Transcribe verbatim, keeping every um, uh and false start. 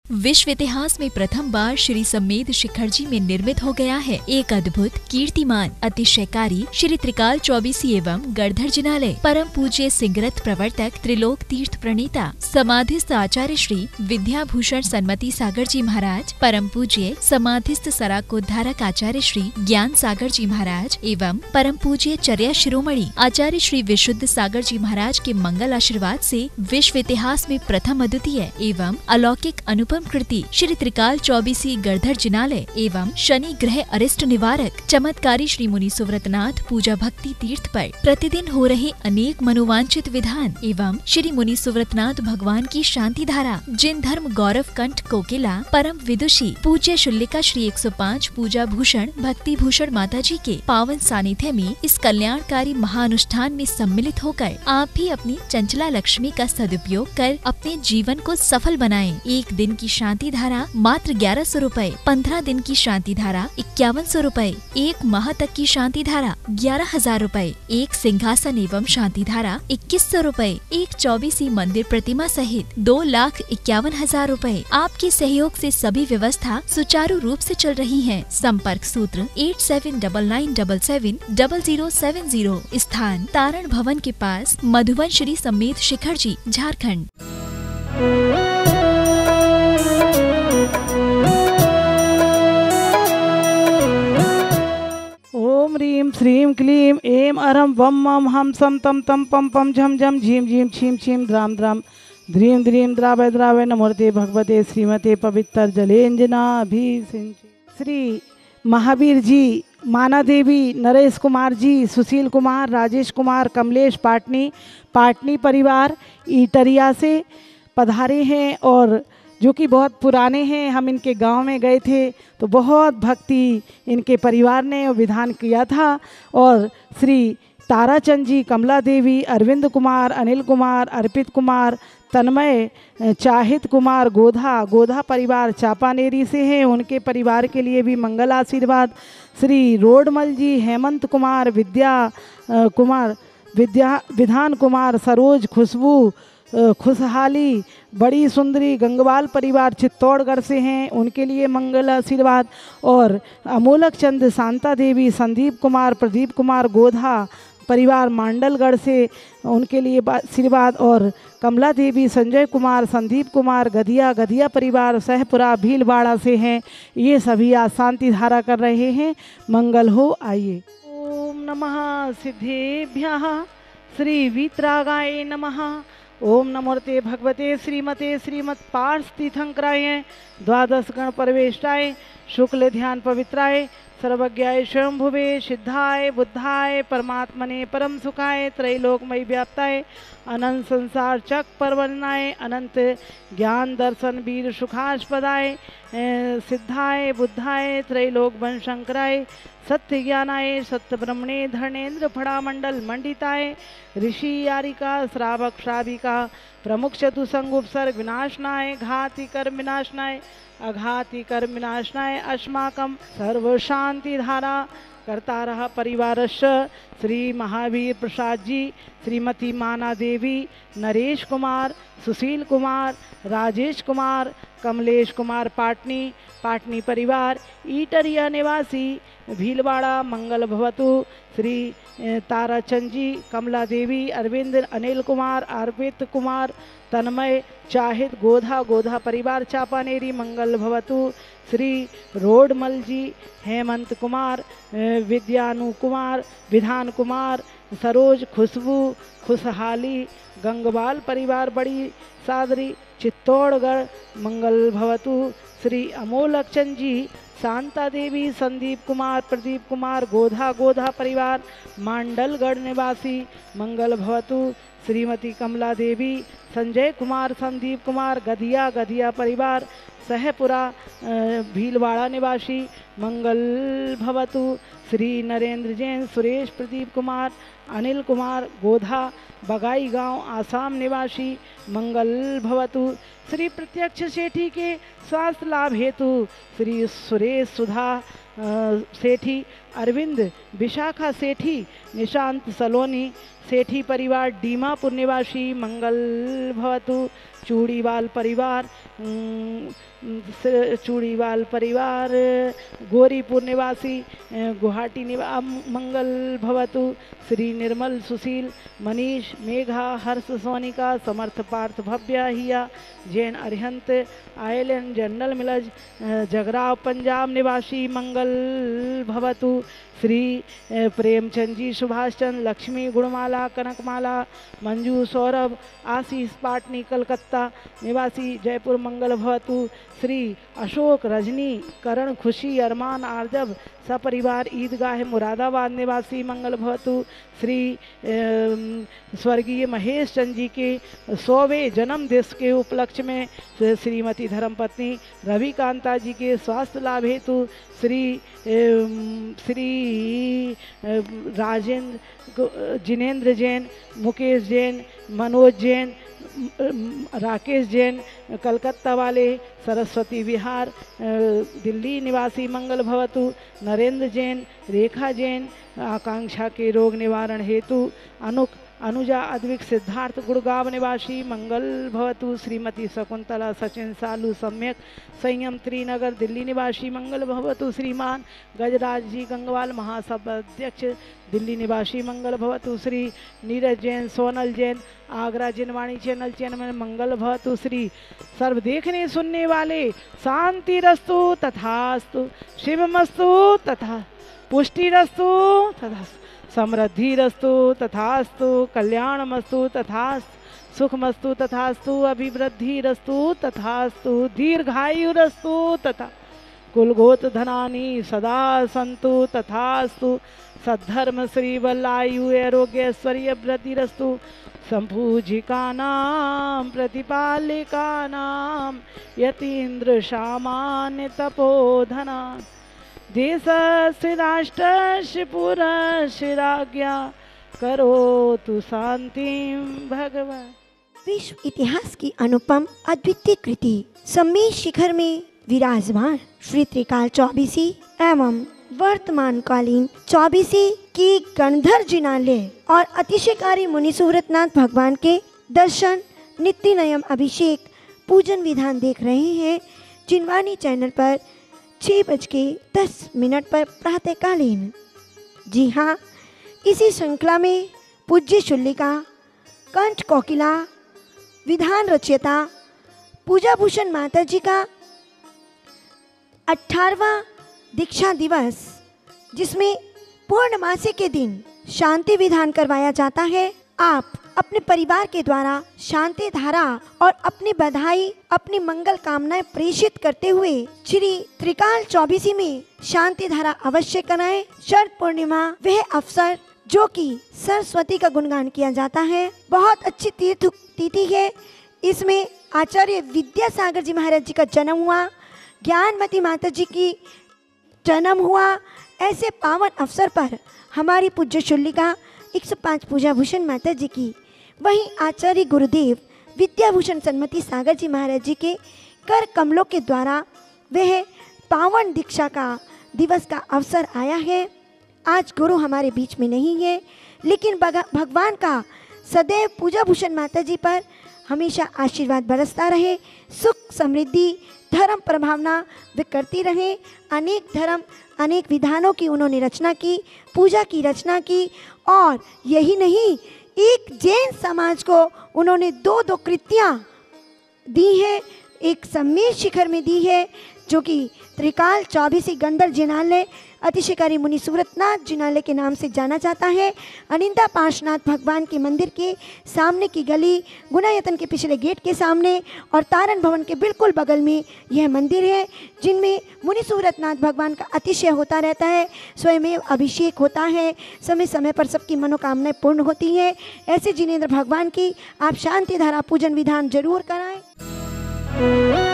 विश्व इतिहास में प्रथम बार श्री सम्मेद शिखर जी में निर्मित हो गया है एक अद्भुत, कीर्तिमान, अतिशयकारी श्री त्रिकाल चौबीसी एवं गणधर जिनालय। परम पूज्य सिंगरथ प्रवर्तक, त्रिलोक तीर्थ प्रणेता, समाधिस्थ आचार्य श्री विद्याभूषण सन्मति सागर जी महाराज, परम पूज्य समाधिस्थ सराकोद्धारक आचार्य श्री ज्ञान सागर जी महाराज एवं परम पूज्य चर्या शिरोमणि आचार्य श्री विशुद्ध सागर जी महाराज के मंगल आशीर्वाद से विश्व इतिहास में प्रथम अद्वितीय एवं अलौकिक अनुपम कृति श्री त्रिकाल चौबीसी गणधर जिनालय एवं शनि ग्रह अरिष्ट निवारक चमत्कारी श्री मुनि सुव्रतनाथ पूजा भक्ति तीर्थ पर प्रतिदिन हो रहे अनेक मनोवांछित विधान एवं श्री मुनि सुव्रतनाथ भगवान की शांति धारा, जिन धर्म गौरव कंठ कोकिला परम विदुषी पूज्य शुल्लिका श्री एक सौ पाँच पूजा भूषण भक्ति भूषण माता जी के पावन सानिध्य में इस कल्याणकारी महानुष्ठान में सम्मिलित होकर आप भी अपनी चंचला लक्ष्मी का सदुपयोग कर अपने जीवन को सफल बनाएं। एक दिन की शांति धारा मात्र ग्यारह सौ रूपए, पंद्रह दिन की शांति धारा इक्यावन सौ रूपए, एक माह तक की शांति धारा ग्यारह हजार रूपए, एक सिंहासन एवं शांति धारा इक्कीस सौ रूपए, एक चौबीसी मंदिर प्रतिमा सहित दो लाख इक्यावन हजार रूपए। आपके सहयोग से सभी व्यवस्था सुचारू रूप से चल रही है। संपर्क सूत्र eight seven double nine double seven double zero seven zero. स्थान तारण भवन के पास, मधुबन, श्री सम्मेद शिखर जी, झारखंड। ओम ह्रीं श्रीं क्लीं ऐं अरं वं मं हं सं तं तं पं पं झं झं झीं झीं छीं छीं द्रां द्रां ध्रीं ध्रीं द्रावय द्रावय नमोते भगवते श्रीमते पवित्र जलेंजनाभिषिंचे। श्री महावीर जी, माना देवी, नरेश कुमार जी, सुशील कुमार, राजेश कुमार, कमलेश पाटनी पाटनी परिवार ईटरिया से पधारे हैं और जो कि बहुत पुराने हैं। हम इनके गांव में गए थे तो बहुत भक्ति इनके परिवार ने विधान किया था। और श्री ताराचंद जी, कमला देवी, अरविंद कुमार, अनिल कुमार, अर्पित कुमार, तन्मय, चाहित कुमार, गोधा गोधा परिवार चापानेरी से हैं, उनके परिवार के लिए भी मंगल आशीर्वाद। श्री रोडमल जी, हेमंत कुमार, विद्या कुमार, विद्या विधान कुमार, सरोज, खुशबू, खुशहाली, बड़ी सुंदरी गंगवाल परिवार चित्तौड़गढ़ से हैं, उनके लिए मंगल आशीर्वाद। और अमोलक चंद, शांता देवी, संदीप कुमार, प्रदीप कुमार, गोधा परिवार मांडलगढ़ से, उनके लिए आशीर्वाद। और कमला देवी, संजय कुमार, संदीप कुमार, गधिया गधिया परिवार सहपुरा भीलवाड़ा से हैं। ये सभी आज शांति धारा कर रहे हैं। मंगल हो। आइए। ओम नमः सिद्धेभ्यः श्री वीतरागाय नमः। ओम नमोते भगवते श्रीमते श्रीमत् पार्श तीर्थंकराय द्वादश गण परवेष्टाय शुक्ल ध्यान पवित्राय सर्वज्ञाय स्वयंभुवे सिद्धाय बुद्धाय परमात्मने परम सुखाय त्रैलोकमय व्याप्ताय अनंत संसार चक परवर्णाय अनंत ज्ञान दर्शन वीर सुखास्पदाय सिद्धाय बुद्धाय त्रैलोक वंशंकराय सत्य ज्ञानाय सत्य ब्रह्मणे धर्णेन्द्र फड़ामंडल मंडिताय ऋषि यारिका श्रावक श्राविका प्रमुख चतुसंग उपसर्ग विनाशनाय घाति कर्म विनाशनाय अघाति कर्म विनाशनाय अस्माकं सर्व शांति धारा कर्तारः परिवारस्य श्री महावीर प्रसाद जी, श्रीमती माना देवी, नरेश कुमार, सुशील कुमार, राजेश कुमार, कमलेश कुमार पाटनी पाटनी परिवार ईटरिया निवासी भीलवाड़ा मंगल भवतु। श्री ताराचंद जी, कमला देवी, अरविंद, अनिल कुमार, अर्पित कुमार, तन्मय, चाहित, गोधा गोधा परिवार चापानेरी मंगल भवतु। श्री रोडमल जी, हेमंत कुमार, विद्यानु कुमार, विधान कुमार, सरोज, खुशबू, खुशहाली गंगवाल परिवार बड़ी सादरी चित्तौड़गढ़ मंगल भवतु। श्री अमोलक चंद जी, शांता देवी, संदीप कुमार, प्रदीप कुमार, गोधा गोधा परिवार मांडलगढ़ निवासी मंगल भवतु। श्रीमती कमला देवी, संजय कुमार, संदीप कुमार, गधिया गधिया परिवार सहपुरा भीलवाड़ा निवासी मंगल भवतु। श्री नरेंद्र जैन, सुरेश, प्रदीप कुमार, अनिल कुमार, गोधा बगाई गांव आसाम निवासी मंगल भवतु। श्री प्रत्यक्ष सेठी के स्वास्थ्य लाभ हेतु श्री सुरेश सुधा सेठी, अरविंद, विशाखा सेठी, निशांत सलोनी सेठी परिवार डीमापुर निवासी मंगल भवतु। चूड़ीवाल परिवार चूड़ीवाल परिवार, गौरीपुर निवासी गुवाहाटी निवा मंगल भवतु। Shri Nirmal Sushil Manish Megha Harsh Sonika Samarth Parth Bhavya Hiya Jain Arihant Ireland general mills Jagraon Punjab निवासी मंगल भवतु। श्री प्रेमचंद जी सुभाष चंद्र लक्ष्मी गुणमाला कनकमाला मंजू सौरभ आशीष पाटनी कलकत्ता निवासी जयपुर मंगल भवतु। श्री अशोक रजनी करण खुशी अरमान आरजब सपरिवार ईदगाह मुरादाबाद निवासी मंगल भवतु। श्री स्वर्गीय महेश चंद जी के सौवें जन्म दिवस के उपलक्ष्य में श्रीमती धर्मपत्नी रवि कांता जी के स्वास्थ्य लाभ हेतु श्री श्री राजेंद्र जिनेन्द्र जैन मुकेश जैन मनोज जैन राकेश जैन कलकत्ता वाले सरस्वती विहार दिल्ली निवासी मंगल भवतु। नरेंद्र जैन रेखा जैन आकांक्षा के रोग निवारण हेतु अनुक अनुजा अद्विक सिद्धार्थ गुड़गांव निवासी मंगल भवतु। श्रीमती शकुंतला सचिन सालू सम्यक संयम त्रिनगर दिल्ली निवासी मंगल भवतु। श्रीमान गजराज जी गंगवाल महासभा अध्यक्ष दिल्ली निवासी मंगल भवतु। श्री नीरज जैन सोनल जैन आगरा जिनवाणी चैनल चैनल में मंगल भवतु। श्री सर्व देखने सुनने वाले शांति रस्तु तथास्तु शिवमस्तु तथा पुष्टि रस्तु तथा समृद्धि रस्तु तथास्तु कल्याणमस्तु तथास्तु सुखमस्तु तथास्तु अभिवृद्धि रस्तु तथास्तु दीर्घायु रस्तु तथा कुलगोत धनानि सदा सन्तु तथास्तु सद्धर्म श्री वल्लायु आरोग्य ऐश्वर्य वृद्धि रस्तु संपूजिकानां प्रतिपालिकानां यतीन्द्र सामान्य तपोधना देशस्य राष्ट्रस्य पुरस्य राज्ञा करोतु शांतिं भगवान। विश्व इतिहास की अनुपम अद्वितीय कृति सम्मेद शिखर में विराजमान श्री त्रिकाल चौबीसी एवं वर्तमान कालीन चौबीसी की गणधर जिनालय और अतिशयकारी मुनि सुव्रतनाथ भगवान के दर्शन नित्य नयम अभिषेक पूजन विधान देख रहे हैं जिनवाणी चैनल पर छः बज के दस मिनट पर प्रातःकालीन। जी हाँ, इसी श्रृंखला में पूज्य शूलिका कंठ कोकिला विधान रचयिता पूजा भूषण माता जी का अठारहवां दीक्षा दिवस, जिसमें पूर्णमासी के दिन शांति विधान करवाया जाता है। आप अपने परिवार के द्वारा शांति धारा और अपनी बधाई अपनी मंगल कामनाएं प्रेषित करते हुए श्री त्रिकाल चौबीसी में शांति धारा अवश्य कराएं। शरद पूर्णिमा वह अवसर जो कि सरस्वती का गुणगान किया जाता है, बहुत अच्छी तीर्थ तिथि है। इसमें आचार्य विद्यासागर जी महाराज जी का जन्म हुआ, ज्ञानमती माता जी की जन्म हुआ। ऐसे पावन अवसर पर हमारी पूज्य शूलिका एक सौ पाँच पूजा भूषण माता जी की, वहीं आचार्य गुरुदेव विद्याभूषण सन्मति सागर जी महाराज जी के कर कमलों के द्वारा वह पावन दीक्षा का दिवस का अवसर आया है। आज गुरु हमारे बीच में नहीं है, लेकिन भगवान का सदैव पूजा भूषण माता जी पर हमेशा आशीर्वाद बरसता रहे, सुख समृद्धि धर्म प्रभावना वे करती रहे। अनेक धर्म अनेक विधानों की उन्होंने रचना की, पूजा की रचना की, और यही नहीं, एक जैन समाज को उन्होंने दो दो कृतियाँ दी है, एक सम्मेद शिखर में दी है जो कि त्रिकाल चौबीसी गंधर जिनालय अतिशयकारी मुनि सुव्रतनाथ जिनालय के नाम से जाना जाता है। अनिंदा पार्श्वनाथ भगवान के मंदिर के सामने की गली, गुणायतन के पिछले गेट के सामने और तारण भवन के बिल्कुल बगल में यह मंदिर है, जिनमें मुनि सुव्रतनाथ भगवान का अतिशय होता रहता है, स्वयमेव अभिषेक होता है, समय समय पर सबकी मनोकामनाएं पूर्ण होती है। ऐसे जिनेंद्र भगवान की आप शांति धारा पूजन विधान जरूर कराएं।